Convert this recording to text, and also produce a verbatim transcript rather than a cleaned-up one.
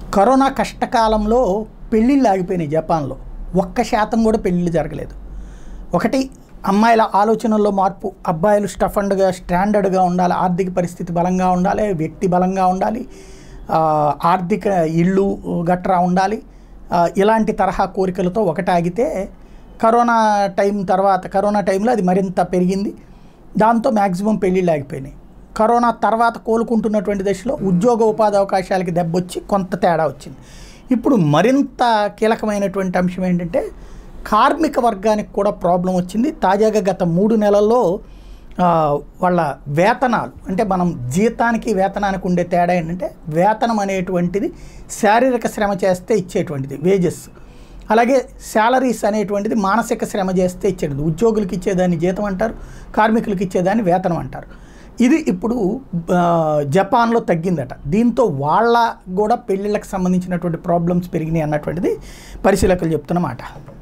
Corona కష్టకాలంలో పెళ్ళిళ్ళు ఆగిపోయినాయి జపాన్లో. ఒక్క శాతం కూడా పెళ్ళిళ్ళు జరగలేదు. ఒకటి, అమ్మాయిల ఆలోచనల్లో మార్పు. అబ్బాయిలు స్టఫండ్గా స్టాండర్డ్గా ఉండాలి, ఆర్థిక పరిస్థితి బలంగా ఉండాలి, వ్యక్తి బలంగా ఉండాలి, ఆర్థిక ఇళ్ళు గట్రా ఉండాలి. ఇలాంటి తరహా కోరికలతో ఒకటి ఆగితే కరోనా టైం తర్వాత కరోనా టైంలో అది మరింత పెరిగింది. దాంతో మ్యాక్సిమం పెళ్ళిళ్ళు ఆగిపోయినాయి. కరోనా తర్వాత కోలుకుంటున్నటువంటి దశలో ఉద్యోగ ఉపాధి అవకాశాలకి దెబ్బొచ్చి కొంత తేడా వచ్చింది. ఇప్పుడు మరింత కీలకమైనటువంటి అంశం ఏంటంటే కార్మిక వర్గానికి కూడా ప్రాబ్లం వచ్చింది. తాజాగా గత మూడు నెలల్లో వాళ్ళ వేతనాలు, అంటే మనం జీతానికి వేతనానికి ఉండే తేడా ఏంటంటే వేతనం అనేటువంటిది శారీరక శ్రమ చేస్తే ఇచ్చేటువంటిది వేజెస్, అలాగే శాలరీస్ అనేటువంటిది మానసిక శ్రమ చేస్తే ఇచ్చేది. ఉద్యోగులకు ఇచ్చేదాన్ని జీతం అంటారు, కార్మికులకు ఇచ్చేదాన్ని వేతనం అంటారు. ఇది ఇప్పుడు జపాన్లో తగ్గిందట. దీంతో వాళ్ళ కూడా పెళ్ళిళ్ళకి సంబంధించినటువంటి ప్రాబ్లమ్స్ పెరిగినాయి అన్నటువంటిది పరిశీలకులు చెప్తున్నమాట.